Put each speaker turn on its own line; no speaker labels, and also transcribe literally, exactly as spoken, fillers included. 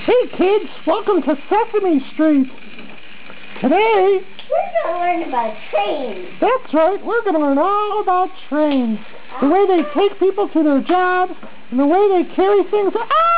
Hey kids, welcome to Sesame Street. Today,
we're going to learn about trains.
That's right, we're going to learn all about trains. The way they take people to their jobs, and the way they carry things. Ah!